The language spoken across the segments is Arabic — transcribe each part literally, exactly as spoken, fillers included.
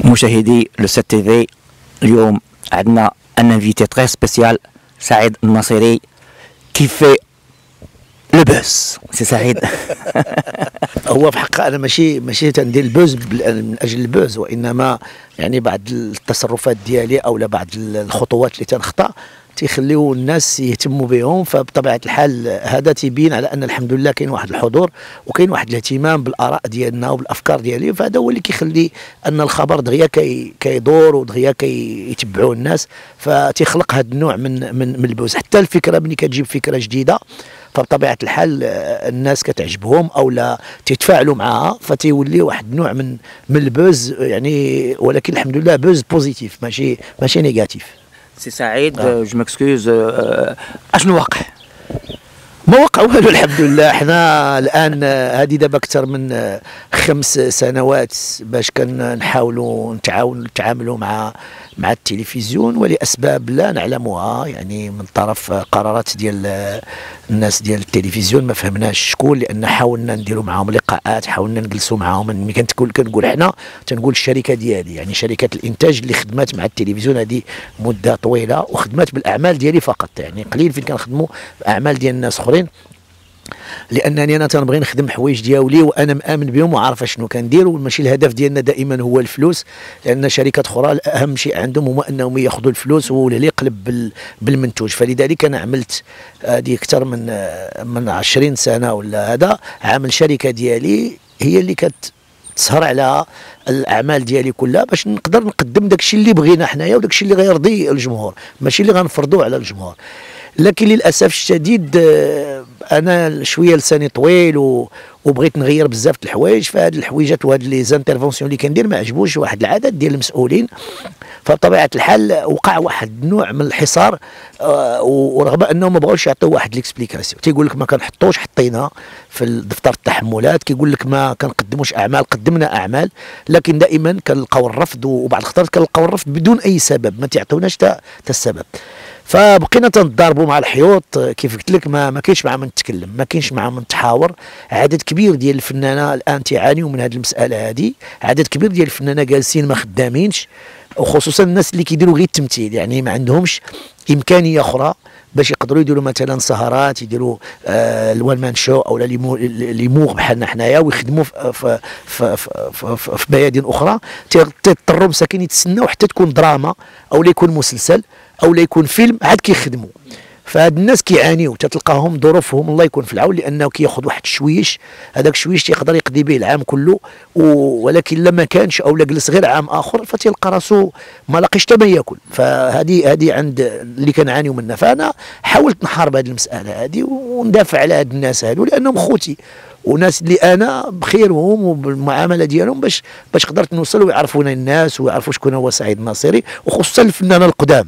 مشاهدي لو سي تي في، اليوم عندنا ان انفيتي تري سبيسيال، سعيد الناصري كيف لو بوز سي سعيد. هو في حق انا ماشي ماشي تندير البوز من اجل البوز، وانما يعني بعض التصرفات ديالي او لا بعض الخطوات اللي تنخطا تيخليو الناس يهتموا بهم، فبطبيعه الحال هذا تيبين على ان الحمد لله كاين واحد الحضور وكاين واحد الاهتمام بالاراء ديالنا وبالافكار ديالي، فهذا هو اللي كيخلي ان الخبر دغيا كي كيدور ودغيا كيتبعوه الناس، فتيخلق هذا النوع من من من البوز. حتى الفكره ملي كتجيب فكره جديده فبطبيعه الحال الناس كتعجبهم او لا تيتفاعلوا معها، فتيولي واحد النوع من من البوز يعني، ولكن الحمد لله بوز بوزيتيف ماشي ماشي نيجاتيف. سي سعيد جو مكسكوز، اشنو واقع؟ ما وقع والو الحمد لله. حنا الان هذه دابا اكثر من خمس سنوات باش كنحاولوا نتعاونوا نتعاملوا مع مع التلفزيون، ولاسباب لا نعلمها يعني من طرف قرارات ديال الناس ديال التلفزيون ما فهمناش شكون، لان حاولنا نديروا معاهم لقاءات، حاولنا نجلسوا معاهم. ملي كنقول كنقول حنا تنقول الشركه ديالي يعني شركه الانتاج اللي خدمات مع التلفزيون هذه مده طويله وخدمات بالاعمال ديالي فقط، يعني قليل فين كنخدموا اعمال ديال الناس اخرين، لانني انا تنبغي نخدم حوايج ديالي وانا مامن بهم وعارف شنو كندير، وماشي الهدف ديالنا دائما هو الفلوس، لان شركات اخرى اهم شيء عندهم هو انهم ياخذوا الفلوس واللي يقلب بالمنتوج. فلذلك انا عملت هذه اكثر من من عشرين سنه ولا هذا عامل شركه ديالي هي اللي كت تسهر على الاعمال ديالي كلها باش نقدر نقدم داكشي اللي بغينا حنايا وداكشي اللي غيرضي الجمهور، ماشي اللي غنفرضوه على الجمهور. لكن للاسف الشديد انا شويه لساني طويل وبغيت نغير بزاف د الحوايج، فهاد الحويجات وهاد لي زانترفونسيون اللي كندير ما عجبوش واحد العدد ديال المسؤولين، فبطبيعه الحال وقع واحد النوع من الحصار، آه ورغم انهم ما بغاوش يعطيو واحد ليكسبليكاسيون، تيقول لك ما كنحطوش حطينا في دفتر التحملات، كيقول لك ما كنقدموش اعمال قدمنا اعمال، لكن دائما كنلقاو الرفض، وبعض الخطرات كنلقاو الرفض بدون اي سبب، ما تيعطيوناش حتى السبب. فبقينا تنضاربوا مع الحيوط، كيف قلت لك ما ما كاينش مع من تتكلم، ما كاينش مع من تحاور. عدد كبير ديال الفنانه الان تيعانيوا من هذه المساله هذه، عدد كبير ديال الفنانه جالسين ما خدامينش، وخصوصا الناس اللي كيديروا غير التمثيل، يعني ما عندهمش امكانيه اخرى باش يقدروا يديروا مثلا سهرات، يديروا آه الوان مان شو او ليموغ بحالنا حنايا، ويخدموا في في في, في, في, في بيادين اخرى، تيضطروا مساكين يتسناو حتى تكون دراما او لا يكون مسلسل او لا يكون فيلم عاد كيخدموا. فهاد الناس كيعانيو، تتلقاهم ظروفهم الله يكون في العون، لانه كياخذ واحد الشويش، هذاك الشويش تيقدر يقضي به العام كله، ولكن لما كانش او لا جلس غير عام اخر فتلقى راسو ما لاقيش حتى ما ياكل. فهذه هذه عند اللي كنعانيو منها، فانا حاولت نحارب هذه المساله هذه وندافع على هاد الناس هادو، لانهم خوتي وناس اللي انا بخيرهم وبالمعامله ديالهم باش باش قدرت نوصل ويعرفونا الناس ويعرفوا شكون هو سعيد الناصري، وخصوصا الفنانه القدام.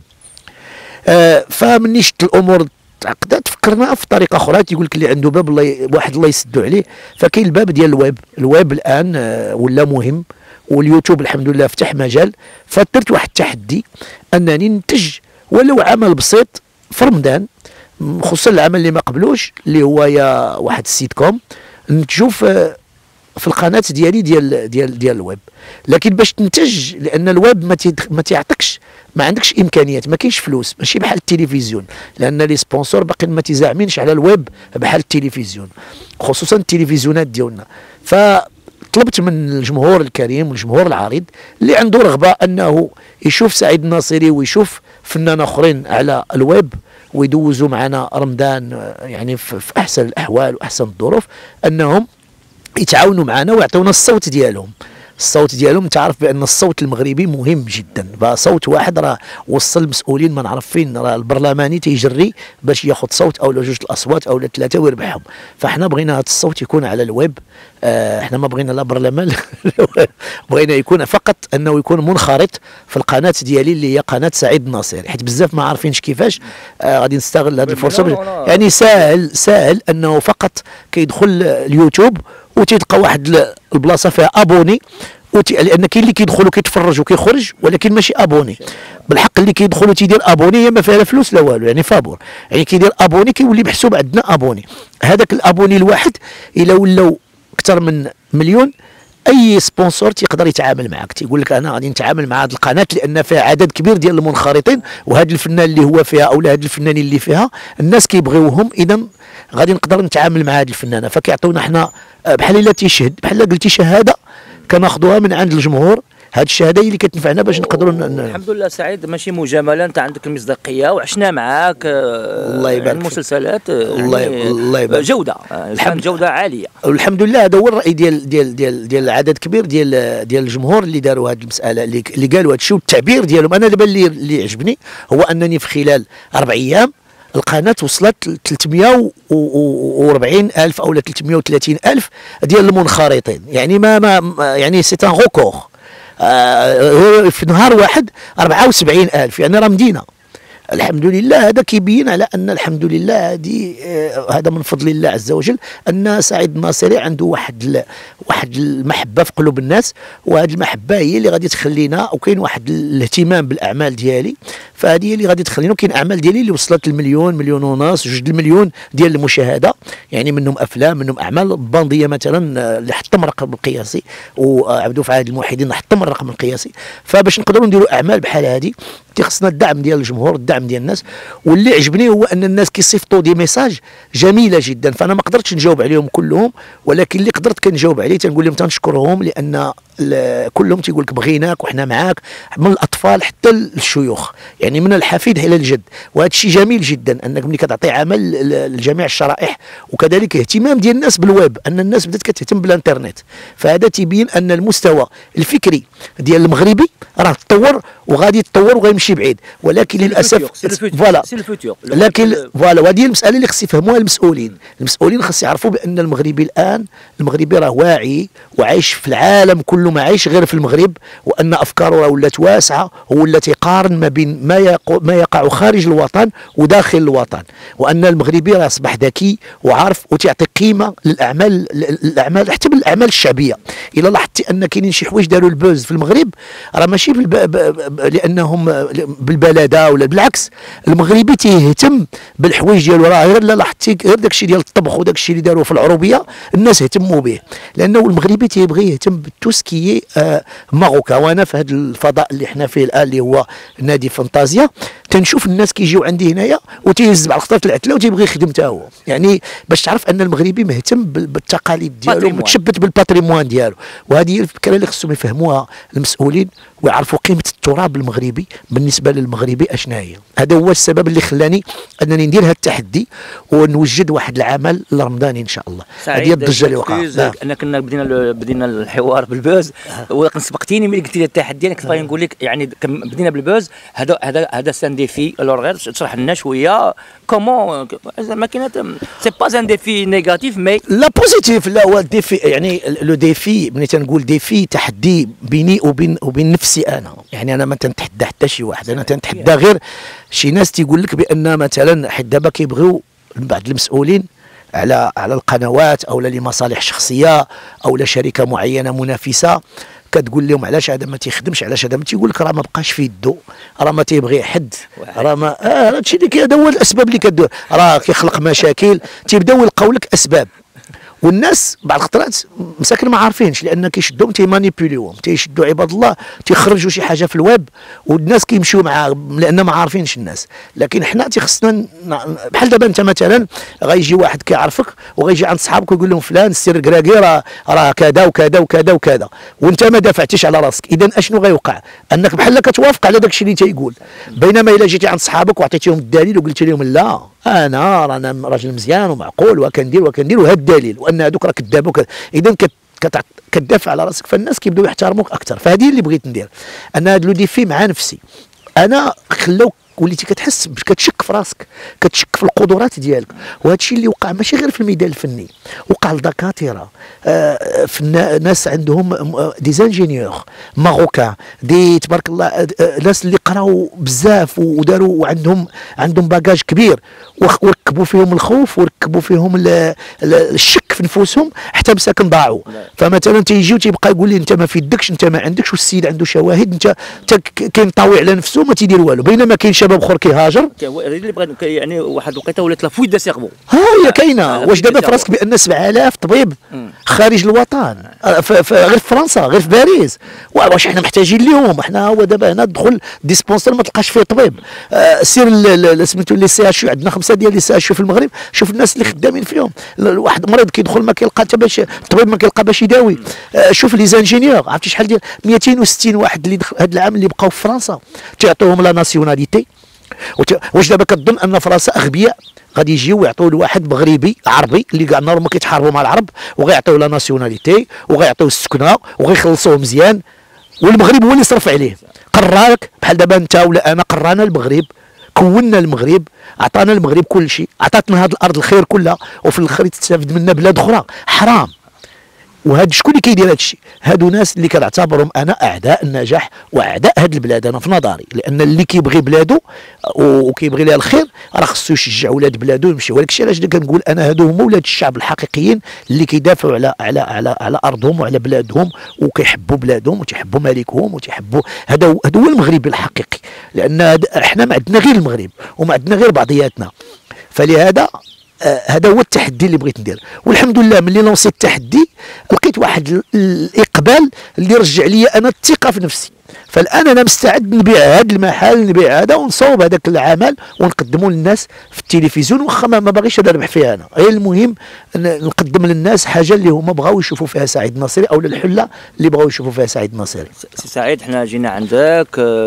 آه فمني شفت الامور تعقدت فكرنا في طريقه اخرى، تيقول لك اللي عنده باب الله واحد الله يسدو عليه، فكاين الباب ديال الويب، الويب الان آه ولا مهم، واليوتيوب الحمد لله فتح مجال. فدرت واحد التحدي انني ننتج ولو عمل بسيط في رمضان، خصوصا العمل اللي ما قبلوش اللي هو يا واحد السيت كوم، نتجو في في القناه ديالي ديال ديال ديال الويب. لكن باش تنتج، لان الويب ما ما تيعطيكش، ما عندكش امكانيات، ما كاينش فلوس، ماشي بحال التلفزيون، لان لي سبونسور باقيين ما تيزاعمينش على الويب بحال التلفزيون، خصوصا التلفزيونات ديالنا. فطلبت من الجمهور الكريم والجمهور العريض اللي عنده رغبه انه يشوف سعيد الناصري ويشوف فنان اخرين على الويب ويدوزوا معنا رمضان يعني في احسن الاحوال واحسن الظروف، انهم يتعاونوا معنا ويعطيونا الصوت ديالهم. الصوت ديالهم تعرف بان الصوت المغربي مهم جدا، صوت واحد راه وصل المسؤولين ما نعرف فين، راه البرلماني تيجري باش ياخذ صوت او جوج الاصوات او ثلاثه ويربحهم. فاحنا بغينا هذا الصوت يكون على الويب، آه احنا ما بغينا لا برلمان بغينا يكون فقط انه يكون منخرط في القناه ديالي اللي هي قناه سعيد الناصري، حيت بزاف ما عارفينش كيفاش. آه غادي نستغل هذه الفرصه، يعني ساهل ساهل انه فقط كيدخل اليوتيوب وتلقى واحد البلاصه فيها ابوني، لان كاين اللي كيدخل وكيتفرج وكيخرج ولكن ماشي ابوني بالحق، اللي كيدخل وتيدير ابوني ما فيها لا فلوس لا والو، يعني فابور، يعني كيدير ابوني كيولي محسوب عندنا ابوني. هذاك الابوني الواحد الا ولاو اكثر من مليون اي سبونسور تيقدر يتعامل معك، تيقول لك انا غادي نتعامل مع هذه القناه لان فيها عدد كبير ديال المنخرطين، وهذا الفنان اللي هو فيها او هاد الفنانين اللي فيها الناس كيبغيوهم، اذا غادي نقدر نتعامل مع هذه الفنانه. فكيعطيونا حنا بحال الا تيشهد، بحال قلتي شهاده كناخذوها من عند الجمهور. هذه الشهاده هي اللي كتنفعنا باش نقدروا ن... الحمد لله سعيد، ماشي مجامله، انت عندك المصداقيه وعشنا معاك. الله يبارك فيك. المسلسلات الله يعني الله يبارك جوده، الحمد جوده عاليه والحمد لله. هذا هو الراي ديال ديال ديال ديال عدد كبير ديال ديال الجمهور اللي داروا هذه المساله، اللي, اللي قالوا هذا الشيء والتعبير ديالهم. انا دابا اللي اللي عجبني هو انني في خلال اربع ايام القناه وصلت ل ثلاثمائة وأربعين ألف او ثلاثمائة وثلاثين ألف ديال المنخرطين، يعني ما, ما يعني سي ان ريكور. آه في نهار واحد أربعة وسبعين ألف، يعني راه مدينه. الحمد لله. هذا كيبين على ان الحمد لله هذه آه هذا من فضل الله عز وجل، ان سعيد الناصري عنده واحد واحد المحبه في قلوب الناس، وهذه المحبه هي اللي غادي تخلينا، وكاين واحد الاهتمام بالاعمال ديالي، فهذه هي اللي غادي تخلينا. وكاين اعمال ديالي اللي وصلت للمليون، مليون ونص، جوج المليون ديال المشاهده، يعني منهم افلام، منهم اعمال بانديه مثلا اللي حطم الرقم القياسي، وعبدو في عهد الموحدين حطم الرقم القياسي. فباش نقدروا نديروا اعمال بحال هذه خصنا الدعم ديال الجمهور، الدعم ديال الناس. واللي عجبني هو ان الناس كيصيفطوا دي ميساج جميله جدا، فانا ما قدرتش نجاوب عليهم كلهم، ولكن اللي قدرت كنجاوب عليه تنقول لهم تنشكرهم، لان كلهم تيقول لك بغيناك وحنا معاك، من الاطفال حتى الشيوخ، يعني من الحفيد الى الجد. وهذا الشيء جميل جدا انك ملي كتعطي عمل لجميع الشرائح، وكذلك اهتمام ديال الناس بالويب، ان الناس بدات كتهتم بالانترنت. فهذا تيبين ان المستوى الفكري ديال المغربي راه تطور وغادي يتطور وغيمشي بعيد، ولكن للاسف فوالا لكن فوالا وهذه المساله اللي خص يفهموها المسؤولين. المسؤولين خص يعرفوا بان المغربي الان، المغربي راه واعي وعايش في العالم كله، ما عايش غير في المغرب، وان افكاره راه ولات واسعه، وولات يقارن ما بين ما ما يقع خارج الوطن وداخل الوطن، وان المغربي راه اصبح ذكي وعارف وتعطي قيمه للاعمال، الاعمال حتى بالاعمال الشعبيه. الا لاحظتي ان كاينين شي حوايج داروا البوز في المغرب، راه ماشي لانهم بالبلده ولا بالعكس، المغربي تيهتم بالحوايج ديالو. راه غير لاحظتي غير داك الشيء ديال الطبخ وداك الشيء اللي داروا في العروبيه الناس اهتموا به، لانه المغربي تيبغي يهتم بالتوسكيي آه ماروكا. وانا في هذا الفضاء اللي حنا فيه الان اللي هو نادي فانتازيا، تنشوف الناس كيجيو عندي هنايا وتيهز على خطره العتله وتيبغي يخدم حتى هو، يعني باش تعرف ان المغربي مهتم بالتقاليد ديالو ومتشبت بالباتريموان ديالو. وهذه هي الفكره اللي خصهم يفهموها المسؤولين، ويعرفوا قيمه التراب المغربي بالنسبه للمغربي اشنا هي. هذا هو السبب اللي خلاني انني ندير هذا التحدي ونوجد واحد العمل رمضاني ان شاء الله. هذه هي الضجه اللي وقعت. انا كنا بدينا بدينا الحوار بالبوز، ولكن سبقتيني ملي قلتي لي التحدي، انا كنت باغي نقول لك يعني بدينا بالبوز. هذا هذا هذا سان ديفي، الوغ غير تشرح لنا شويه كومون ما كاينه، سي با ان ديفي نيجاتيف مي لا بوزيتيف. لا هو الديفي، يعني لو ديفي ملي تنقول ديفي تحدي بيني وبين وبين نفسي انا، يعني انا ما تنتحدى حتى شي واحد، انا تنتحدى غير شي ناس تيقول لك بان مثلا حيت دابا كيبغيو بعض المسؤولين على على القنوات او لمصالح شخصيه او لشركه معينه منافسه، كتقول لهم علاش هذا ما تيخدمش، علاش هذا ما تيقول لك راه ما بقاش في يدو، راه ما تيبغي حد، راه ما اه هادشي اللي هذا هو الاسباب اللي كدور، راه كيخلق مشاكل، تيبداو يلقاو لك اسباب. والناس بعض الخطرات مساكن ما عارفينش، لان كيشدوهم تيمانيبيوليوهم، تيشدوا عباد الله تيخرجوا شي حاجه في الويب والناس كيمشيو معاه لان ما عارفينش الناس. لكن حنا تيخصنا بحال دابا انت مثلا غيجي واحد كيعرفك وغيجي عند صحابك ويقول لهم فلان السر كراكي راه راه كذا وكذا وكذا وكذا، وانت ما دافعتيش على راسك، اذا اشنو غيوقع؟ انك بحال كتوافق على داك الشيء اللي تيقول. بينما الا جيتي عند صحابك وعطيتيهم الدليل وقلت لهم لا انا رانا راجل مزيان ومعقول وكندير وكندير وهذا الدليل، وان هذوك راه كذابوا، اذا كتدافع على راسك، فالناس كيبداو يحترموك اكثر. فهذه اللي بغيت ندير انا، هذا لو ديفي مع نفسي انا، خلاوك وليتي كتحس كتشك في راسك، كتشك في القدرات ديالك. وهذا الشيء اللي وقع ماشي غير في الميدان الفني، وقع لدكاتره، آه في ناس عندهم دي زانجينيور ماروكان، دي تبارك الله، آه ناس اللي قراو بزاف وداروا وعندهم عندهم باجاج كبير، وركبوا فيهم الخوف وركبوا فيهم الشك في نفوسهم حتى مساكن ضاعوا. فمثلا تيجي وتيبقى يقول لي انت ما في يدكش، انت ما عندكش، والسيد عنده شواهد، انت كاين طاوي على نفسه ما تيدير والو. بينما كاين شباب اخر كيهاجر اللي بغا يعني واحد الوقيته ولات لا فويت دو سيرفو. ها هي كاينه. واش دابا في راسك بان سبعة آلاف طبيب خارج الوطن غير في فرنسا غير في باريس، واش حنا محتاجين ليهم؟ حنا هو دابا هنا تدخل ديسبونسر ما تلقاش فيه طبيب. آه سير سميتو لي سي اش عندنا خمسه ديال لي سي اش في المغرب، شوف الناس اللي خدامين فيهم. واحد مريض كيدخل ما كيلقى حتى باش الطبيب ما كيلقى باش يداوي. آه شوف لي زانجينيور، عرفتي شحال ديال مئتين وستين واحد اللي هذا العام اللي بقاو في فرنسا تعطيوهم لا ناسيوناليتي. واش دابا كتظن ان فرنسا اغبياء غادي يجيو ويعطيو لواحد مغربي عربي اللي كاع النهار ما كيتحاربوا مع العرب وغيعطيو لا ناسيوناليتي وغيعطيو السكنه وغيخلصوه مزيان، والمغرب هو اللي صرف عليه؟ قراك بحال دابا انت ولا انا قرانا المغرب، كونا المغرب، عطانا المغرب كل شيء، عطاتنا هذه الارض الخير كلها، وفي الاخر تستافد منا بلاد اخرى. حرام. وهاد شكون اللي كيدير هذا الشيء؟ هادو ناس اللي كنعتبرهم انا اعداء النجاح واعداء هاد البلاد انا في نظري، لان اللي كيبغي بلادو وكيبغي لها الخير راه خصو يشجع ولاد بلادو يمشيو. ولكن الشيء علاش كنقول انا هادو هما ولاد الشعب الحقيقيين اللي كيدافعوا على على على على ارضهم وعلى بلادهم وكيحبوا بلادهم وتيحبوا ملكهم وتيحبوا. هذا هذا هو المغربي الحقيقي، لان احنا ما عندنا غير المغرب وما عندنا غير بعضياتنا. فلهذا آه هذا هو التحدي اللي بغيت ندير، والحمد لله ملي لونسي التحدي لقيت واحد الاقبال اللي رجع لي انا الثقه في نفسي. فالان انا مستعد نبيع هذا المحل، نبيع هذا ونصوب هذاك العمل ونقدمه للناس في التلفزيون، واخا ما باغيش نربح فيها انا، غير المهم نقدم للناس حاجه اللي هما بغاو يشوفوا فيها سعيد الناصري او الحله اللي بغاو يشوفوا فيها سعيد الناصري. سي سعيد حنا جينا عندك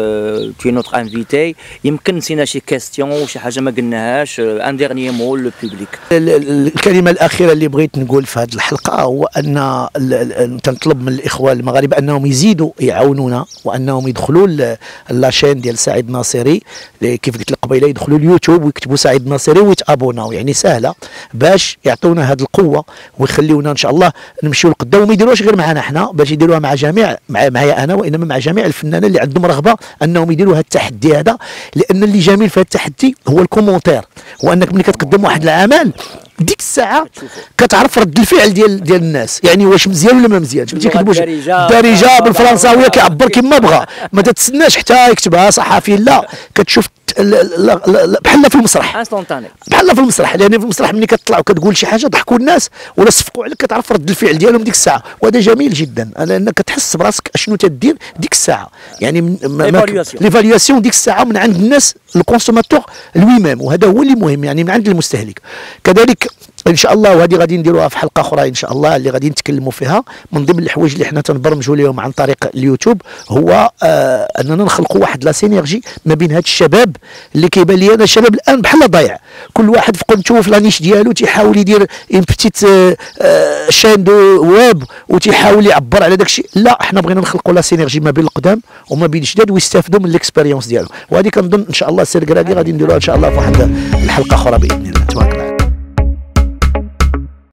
تي نوتر انفيتي، يمكن نسينا شي كاستيون وشي حاجه ما قلناهاش، ان ديرني مو لو بوبليك. الكلمه الاخيره اللي بغيت نقول في هذه الحلقه هو ان تنطلب من الاخوه المغاربه انهم يزيدوا يعاونونا، وانهم يدخلوا لاشين ديال سعيد الناصري كيف قلت لك قبيله، يدخلوا اليوتيوب ويكتبوا سعيد الناصري ويتابوناو، يعني سهله باش يعطونا هذه القوه ويخليونا ان شاء الله نمشيو لقدام. وما يديروش غير معنا حنا، باش يديروها مع جميع مع معايا انا، وانما مع جميع الفنانين اللي عندهم رغبه انهم يديروا هذا التحدي هذا. لان اللي جميل في هذا التحدي هو الكومونتير، وانك ملي كتقدم واحد العمل ديك الساعه كتعرف رد الفعل ديال ديال الناس، يعني واش مزيان ولا ما مزيانش. ما تيكتبوش الدارجه بالفرنساويه كيعبر كما بغى، ما تتسناش حتى يكتبها صحفي، لا كتشوف بحال في المسرح بحال في المسرح. لان في المسرح ملي كتطلع وكتقول شي حاجه ضحكوا الناس ولا صفقوا عليك كتعرف رد الفعل ديالهم ديك الساعه، وهذا جميل جدا لانك كتحس براسك اشنو تدير ديك الساعه. يعني ليفالياسيون ديك الساعه من عند الناس الكونسوماتور لوي ميم، وهذا هو اللي مهم يعني من عند المستهلك. كذلك ان شاء الله، وهذه غادي نديروها في حلقه اخرى ان شاء الله اللي غادي نتكلموا فيها. من ضمن الحوايج اللي حنا تنبرمجوا لهم عن طريق اليوتيوب هو آه اننا نخلقوا واحد لا سينيرجي ما بين هاد الشباب اللي كيبان لي انا الشباب الان بحال ضايع، كل واحد في قنته في لانيش ديالو تيحاول يدير اون بتيت آه آه شين دو ويب وتيحاول يعبر على داك الشيء. لا، حنا بغينا نخلقوا لا سينيرجي ما بين القدام وما بين الجداد ويستافدوا من الاكسبيريونس ديالو. وهذه كنظن ان شاء الله السير كرادي غادي نديروها ان شاء الله في واحد الحلقه اخرى باذن الله. تبارك الله.